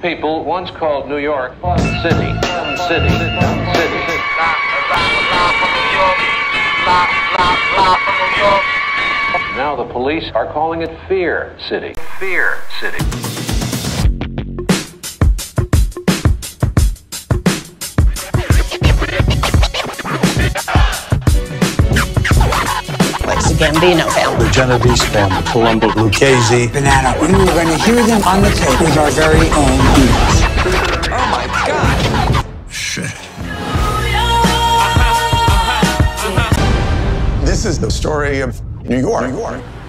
People once called New York Fun City. Fun City. Fun City. Now the police are calling it Fear City. Fear City. Gambino family. The Genovese family. Colombo, Lucchese. Banana. We were going to hear them on the tape with our very own ears. Oh my God! Shit. This is the story of New York.